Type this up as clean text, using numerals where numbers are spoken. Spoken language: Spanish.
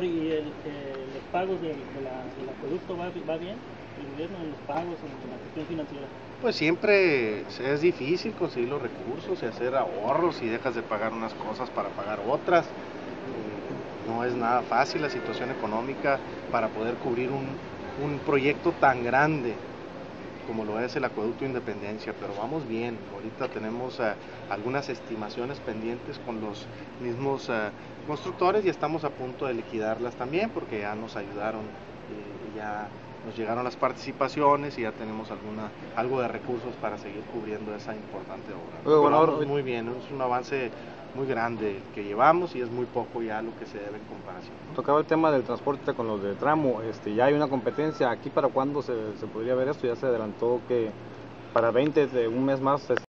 gobernador, ¿y los pagos del acueducto va bien? ¿El gobierno en los pagos, en la cuestión financiera? Pues siempre es difícil conseguir los recursos y hacer ahorros y dejas de pagar unas cosas para pagar otras. No es nada fácil la situación económica para poder cubrir un proyecto tan grande como lo es el Acueducto Independencia, pero vamos bien. Ahorita tenemos algunas estimaciones pendientes con los mismos constructores y estamos a punto de liquidarlas también porque ya nos ayudaron, ya nos llegaron las participaciones y ya tenemos algo de recursos para seguir cubriendo esa importante obra. Pero vamos muy bien, es un avance muy grande el que llevamos y es muy poco ya lo que se debe en comparación, ¿no? Tocaba el tema del transporte con los de tramo, ya hay una competencia. ¿Aquí para cuándo se podría ver esto? Ya se adelantó que para 20 de un mes más